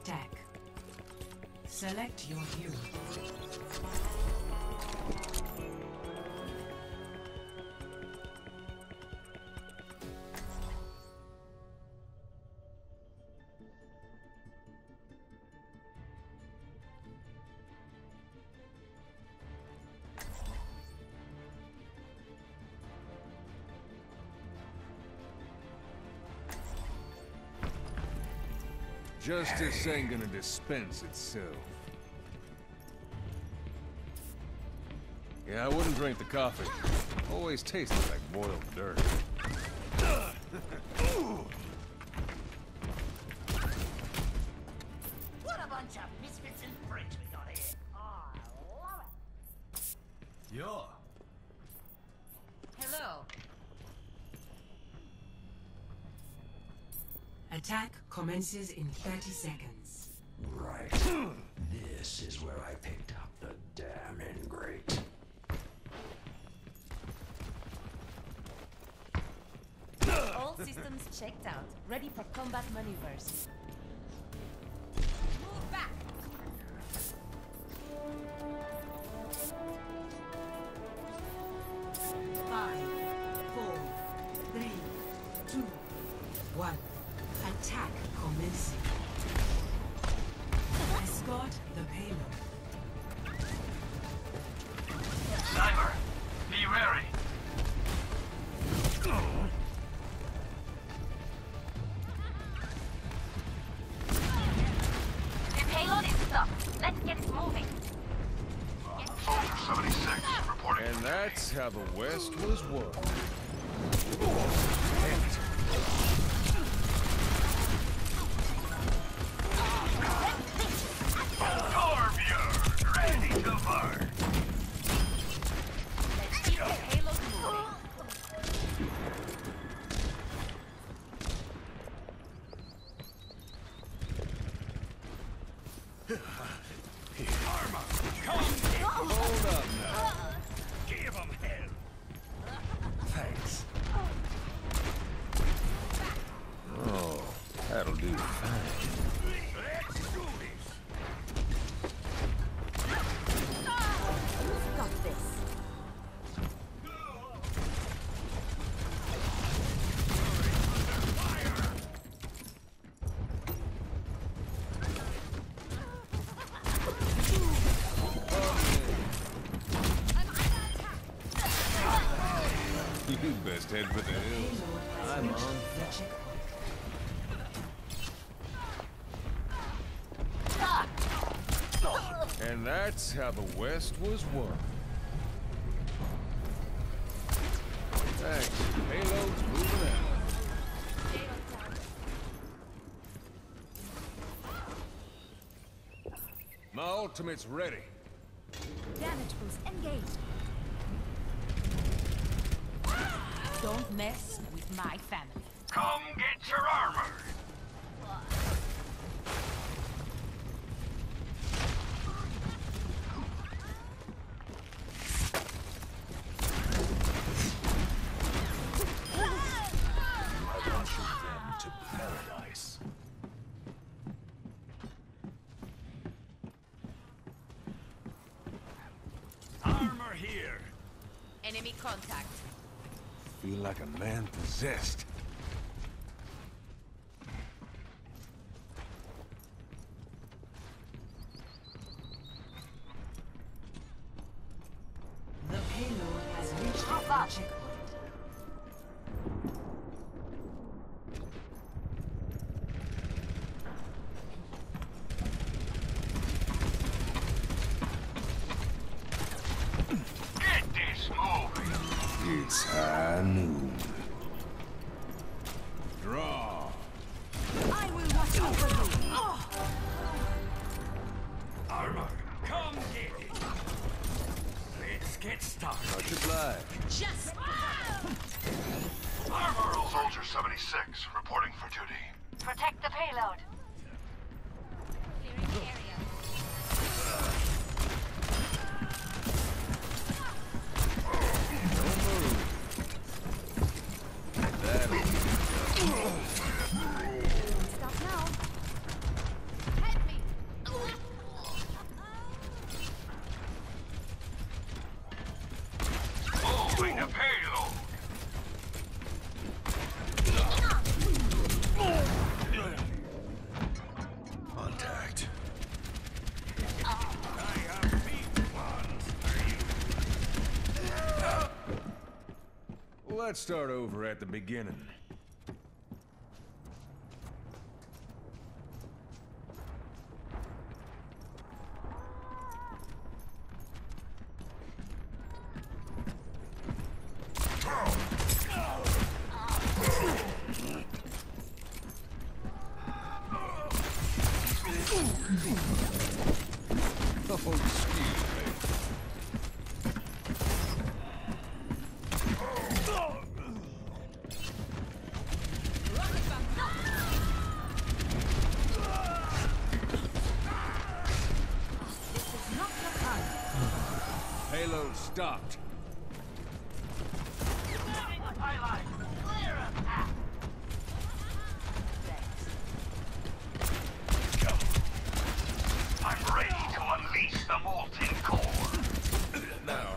attack. Select your hero. Justice ain't gonna dispense itself. Yeah, I wouldn't drink the coffee. Always tasted like boiled dirt. What a bunch of misfits and freaks we got here. Oh, I love it. Yeah. Hello. Attack commences in 30 seconds. Right. This is where I picked up the damn ingrate. All systems checked out. Ready for combat maneuvers. Move back! Five, four, three, two, one. Attack commencing. Escort the payload. Sniper, be wary. The payload is stuck. Let's get it moving. Soldier 76, reporting. And that's how the West was won. Torbjorn, ready to burn. Let's keep the payload moving. Hold up now. Give him hell. Thanks. Oh, that'll do fine. Let's do this. Who's got this? You best head for the hills. I'm on. The checkpoint. And that's how the West was won. Thanks. Payload's moving out. My ultimate's ready. Damage boost engaged. Don't mess with my family. Come get your armor. I ushered them to paradise. Armor here. Enemy contact. Feel like a man possessed. The payload has reached the checkpoint. Get this moving. It's high noon. Draw. I will watch over you. Armor, come get it. Let's get started. Much obliged. Just Armor, Soldier 76, reporting for duty. protect the payload. Clearing the area. That'll Stop now. Head Let's start over at the beginning. Oh, excuse me. Payload stopped. I'm ready to unleash the molten core. Now,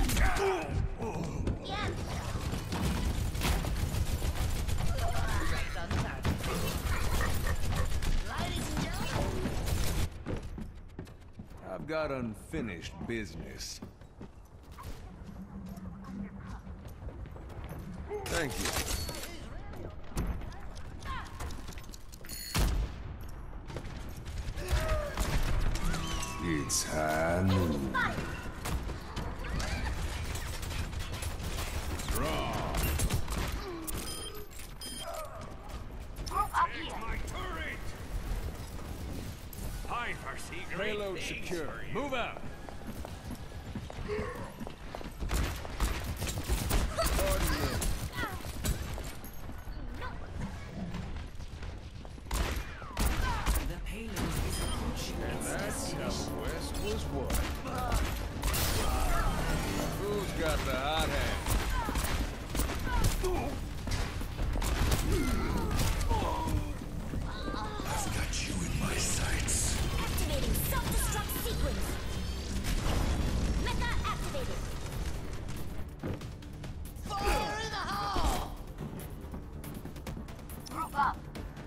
Right on target. Ladies and gentlemen. I've got unfinished business. Thank you. It's high noon. Draw. My turret! Time for secret Payload things secure. for you. Move out. The payload is approaching its That's how destination. West was won. Who's got the hot hand? I've got you in my sights. Activating self-destruct sequence. Mecha activated. Fire in the hole! Group up.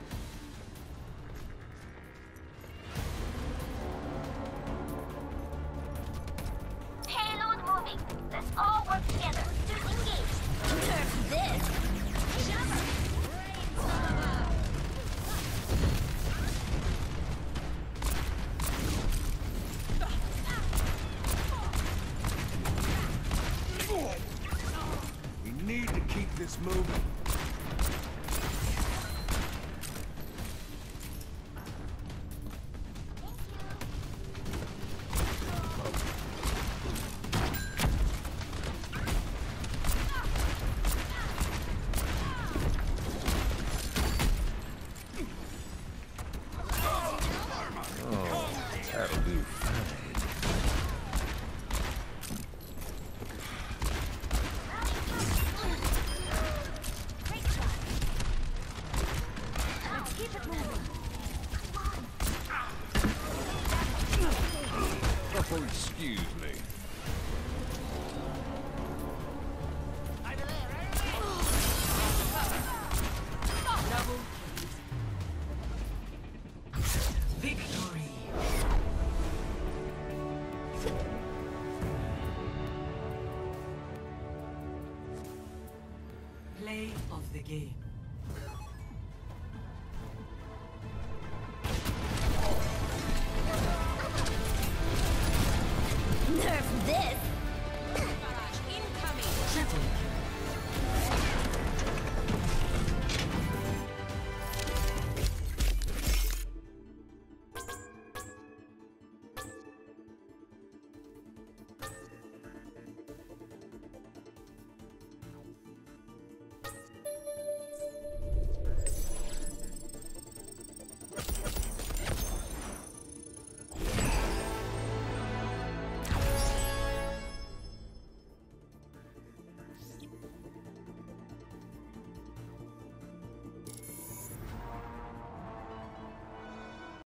Payload moving. Let's all work together to engage. Nerf this. Jumper. We need to keep this moving. Oh, that'll do fine. Great try. Let's keep it moving. Oh, excuse me. Double victory. Play of the game.